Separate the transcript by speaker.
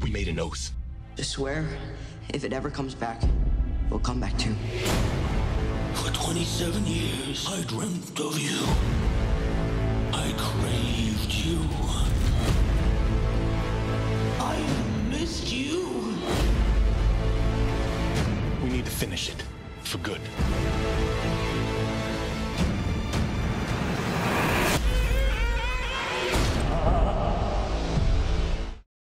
Speaker 1: We made an oath.
Speaker 2: Just swear, if it ever comes back, we'll come back too.
Speaker 3: For 27 years, I dreamt of you. I craved you.